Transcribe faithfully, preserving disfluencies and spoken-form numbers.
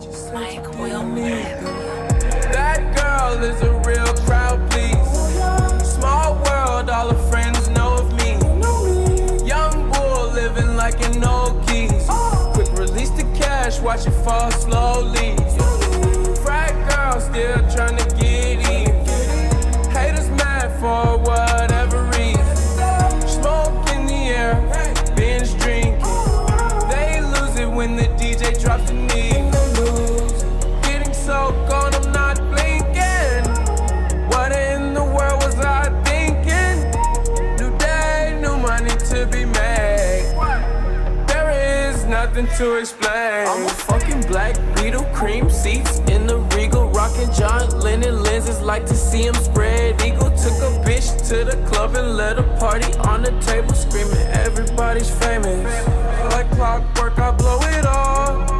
Mike Will Rap. That girl is a real crowd, please. Small world, all her friends know of me. Young bull living like an old keys. Quick release the cash, watch it fall slowly. Frat girl still trying to get in. Haters mad for whatever reason. Smoke in the air, binge drinking. They lose it when the D J drops the knee. Getting so gone, I'm not blinking. What in the world was I thinking? New day, new money to be made. There is nothing to explain. I'm a fucking black Beetle, cream seats in the Regal, rocking John Lennon lenses, like to see him spread eagle. Took a bitch to the club and let a party on the table, screaming everybody's famous. Like clockwork, I blow it all.